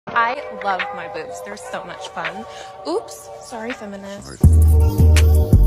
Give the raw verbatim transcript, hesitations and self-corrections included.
I love my boobs. They're so much fun. Oops. Sorry, feminist.